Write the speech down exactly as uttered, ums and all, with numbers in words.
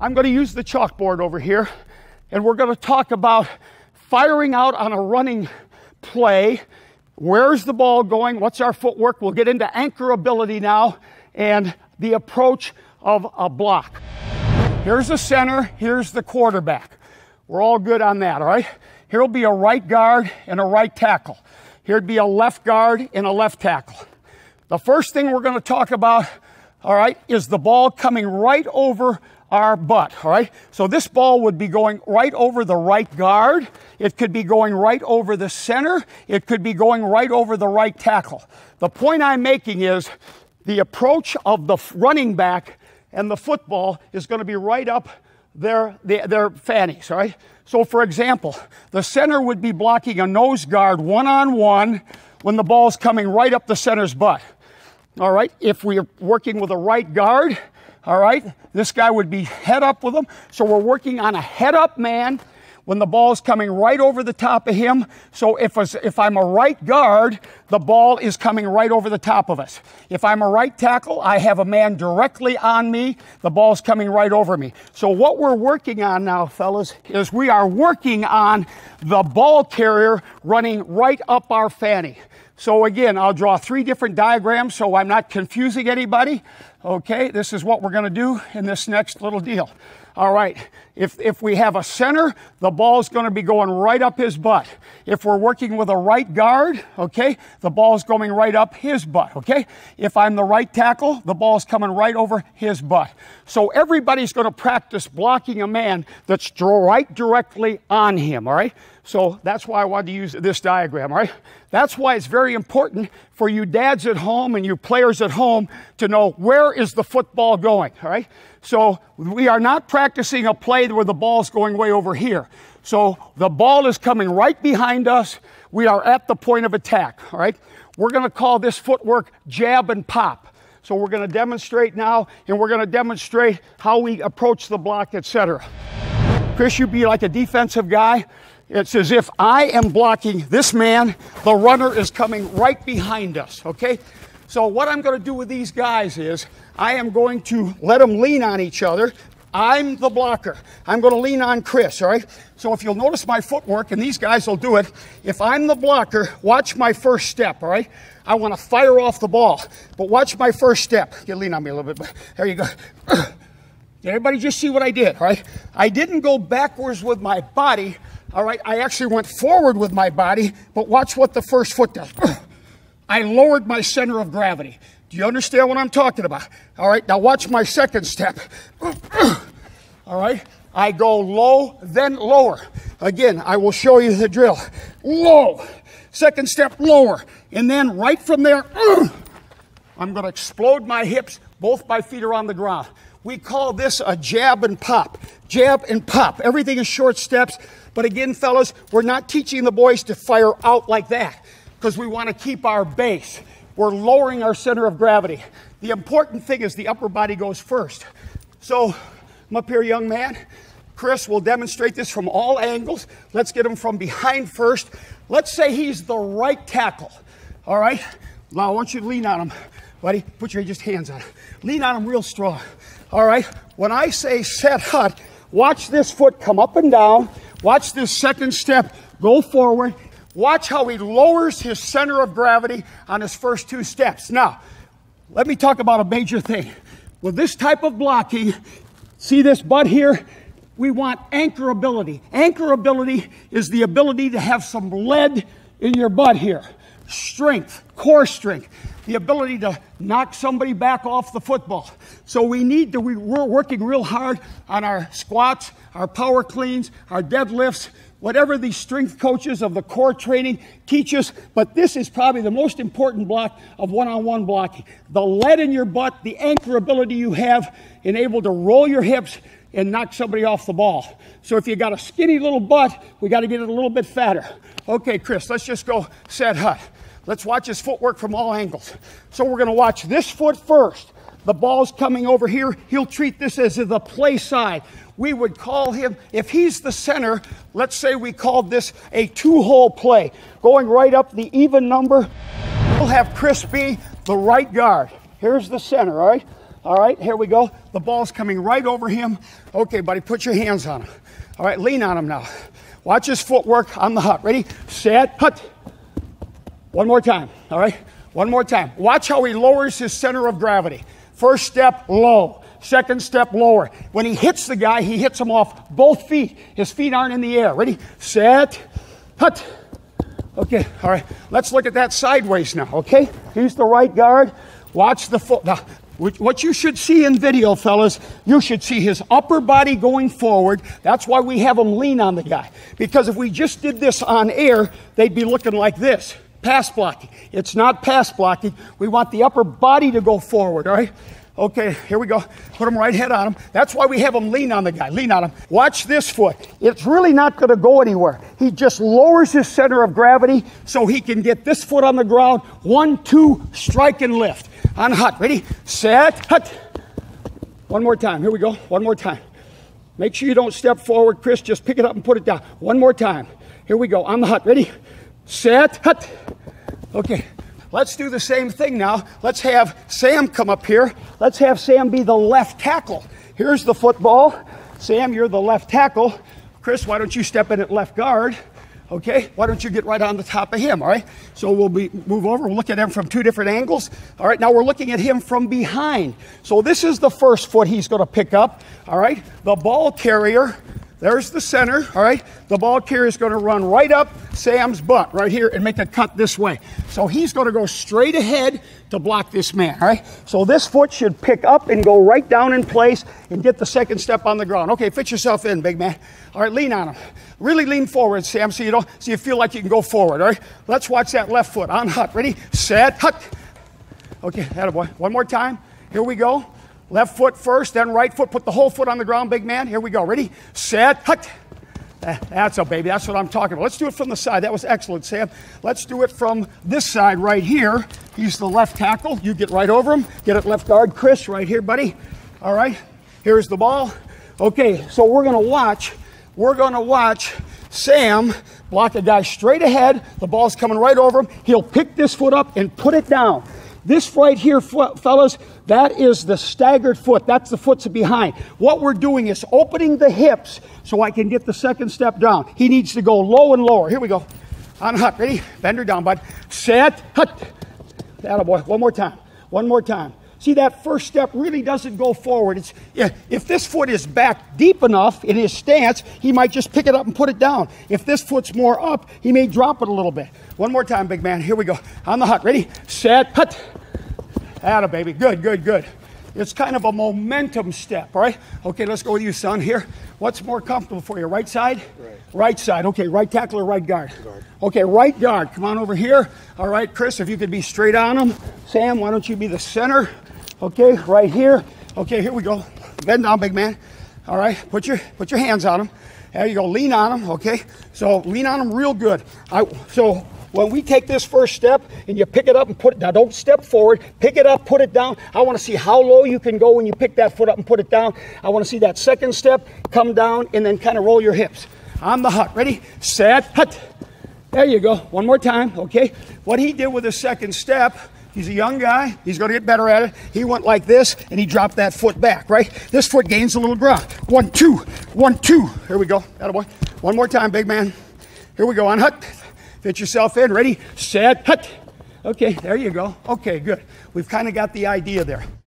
I'm going to use the chalkboard over here, and we're going to talk about firing out on a running play. Where's the ball going? What's our footwork? We'll get into anchorability now and the approach of a block. Here's the center. Here's the quarterback. We're all good on that, all right? Here will be a right guard and a right tackle. Here'd be a left guard and a left tackle. The first thing we're going to talk about, all right, is the ball coming right over our butt, all right? So this ball would be going right over the right guard. It could be going right over the center. It could be going right over the right tackle. The point I'm making is the approach of the running back and the football is going to be right up their, their, their fannies, all right? So for example, the center would be blocking a nose guard one-on-one when the ball's coming right up the center's butt. All right, if we're working with a right guard, all right, this guy would be head up with him. So we're working on a head up man when the ball's coming right over the top of him. So if, if I'm a right guard, the ball is coming right over the top of us. If I'm a right tackle, I have a man directly on me. The ball's coming right over me. So what we're working on now, fellas, is we are working on the ball carrier running right up our fanny. So again, I'll draw three different diagrams so I'm not confusing anybody. Okay, this is what we're going to do in this next little deal. All right, if, if we have a center, the ball's going to be going right up his butt. If we're working with a right guard, okay, the ball's going right up his butt, okay? If I'm the right tackle, the ball's coming right over his butt. So everybody's going to practice blocking a man that's right directly on him, all right? So that's why I wanted to use this diagram, all right? That's why it's very important for you dads at home and you players at home to know where is the football going, all right? So we are not practicing a play where the ball's going way over here. So the ball is coming right behind us. We are at the point of attack, all right? We're going to call this footwork jab and pop. So we're going to demonstrate now, and we're going to demonstrate how we approach the block, et cetera. Chris, you be like a defensive guy. It's as if I am blocking this man. The runner is coming right behind us, okay? So what I'm going to do with these guys is I am going to let them lean on each other. I'm the blocker. I'm going to lean on Chris, all right? So if you'll notice my footwork, and these guys will do it, if I'm the blocker, watch my first step, all right? I want to fire off the ball, but watch my first step. You lean on me a little bit, but there you go. Did everybody just see what I did, all right? I didn't go backwards with my body, all right? I actually went forward with my body, but watch what the first foot does. I lowered my center of gravity. Do you understand what I'm talking about? All right, now watch my second step. All right, I go low, then lower. Again, I will show you the drill. Low, second step lower, and then right from there, I'm going to explode my hips. Both my feet are on the ground. We call this a jab and pop. Jab and pop. Everything is short steps. But again, fellas, we're not teaching the boys to fire out like that because we want to keep our base. We're lowering our center of gravity. The important thing is the upper body goes first. So, I'm up here, young man. Chris will demonstrate this from all angles. Let's get him from behind first. Let's say he's the right tackle. All right? Now, I want you to lean on him. Buddy, put your just hands on him. Lean on him real strong. All right? When I say set hut, watch this foot come up and down. Watch this second step go forward. Watch how he lowers his center of gravity on his first two steps. Now, let me talk about a major thing. With this type of blocking, see this butt here? We want anchorability. Anchorability is the ability to have some lead in your butt here. Strength, core strength, the ability to knock somebody back off the football. So we need to, we're working real hard on our squats, our power cleans, our deadlifts, whatever these strength coaches of the core training teach us, but this is probably the most important block of one-on-one blocking. The lead in your butt, the anchorability you have, and able to roll your hips and knock somebody off the ball. So if you got a skinny little butt, we got to get it a little bit fatter. Okay, Chris, let's just go set hut. Let's watch his footwork from all angles. So we're going to watch this foot first. The ball's coming over here. He'll treat this as the play side. We would call him, if he's the center, let's say we called this a two-hole play. Going right up the even number, we'll have Chris be the right guard. Here's the center, all right? All right, here we go. The ball's coming right over him. Okay, buddy, put your hands on him. All right, lean on him now. Watch his footwork on the hut. Ready, set, hut. One more time, all right? One more time. Watch how he lowers his center of gravity. First step, low. Second step, lower. When he hits the guy, he hits him off both feet. His feet aren't in the air. Ready, set, hut. Okay, all right. Let's look at that sideways now, okay? He's the right guard. Watch the foot. Now, what you should see in video, fellas, you should see his upper body going forward. That's why we have him lean on the guy. Because if we just did this on air, they'd be looking like this. Pass blocking. It's not pass blocking. We want the upper body to go forward, all right? Okay, here we go. Put him right head on him. That's why we have him lean on the guy. Lean on him. Watch this foot. It's really not going to go anywhere. He just lowers his center of gravity so he can get this foot on the ground. One, two, strike and lift. On hut. Ready? Set. Hut. One more time. Here we go. One more time. Make sure you don't step forward, Chris. Just pick it up and put it down. One more time. Here we go. On the hut. Ready? Set. Hut. Okay. Let's do the same thing now. Let's have Sam come up here. Let's have Sam be the left tackle. Here's the football. Sam, you're the left tackle. Chris, why don't you step in at left guard? Okay, why don't you get right on the top of him, all right? So we'll be move over, we'll look at him from two different angles. All right, now we're looking at him from behind. So this is the first foot he's gonna pick up, all right? The ball carrier, there's the center, all right? The ball carrier is gonna run right up Sam's butt right here and make a cut this way. So he's gonna go straight ahead to block this man, all right? So this foot should pick up and go right down in place and get the second step on the ground. Okay, fit yourself in, big man. All right, lean on him. Really lean forward, Sam, so you don't, so you feel like you can go forward, all right? Let's watch that left foot on hut. Ready, set, hut. Okay, attaboy. One more time. Here we go. Left foot first, then right foot. Put the whole foot on the ground, big man. Here we go. Ready, set, hut. That's a baby. That's what I'm talking about. Let's do it from the side. That was excellent, Sam. Let's do it from this side right here. He's the left tackle. You get right over him. Get it left guard. Chris, right here, buddy. All right. Here's the ball. Okay, so we're going to watch. We're going to watch Sam block a guy straight ahead. The ball's coming right over him. He'll pick this foot up and put it down. This right here, fellas, that is the staggered foot. That's the foot's behind. What we're doing is opening the hips so I can get the second step down. He needs to go low and lower. Here we go. On hut. Ready? Bend her down, bud. Set. Hut. Attaboy. One more time. One more time. See, that first step really doesn't go forward. It's, if this foot is back deep enough in his stance, he might just pick it up and put it down. If this foot's more up, he may drop it a little bit. One more time, big man. Here we go. On the hut. Ready? Set. Hut. Atta baby. Good, good, good. It's kind of a momentum step, all right? Okay, let's go with you, son. Here. What's more comfortable for you? Right side? Right. Right side. Okay, right tackle or right guard? Guard. Okay, right guard. Come on over here. All right, Chris, if you could be straight on him. Sam, why don't you be the center? Okay, right here. Okay, here we go. Bend down, big man. All right, put your put your hands on him. There you go. Lean on him. Okay, so lean on him real good. I so when we take this first step and you pick it up and put it now, don't step forward. Pick it up, put it down. I want to see how low you can go when you pick that foot up and put it down. I want to see that second step come down and then kind of roll your hips. On the hut. Ready? Set. Hut. There you go. One more time. Okay. What he did with the second step. He's a young guy. He's going to get better at it. He went like this, and he dropped that foot back, right? This foot gains a little ground. One, two. One, two. Here we go. Attaboy. One more time, big man. Here we go. On hut. Fit yourself in. Ready? Set. Hut. Okay, there you go. Okay, good. We've kind of got the idea there.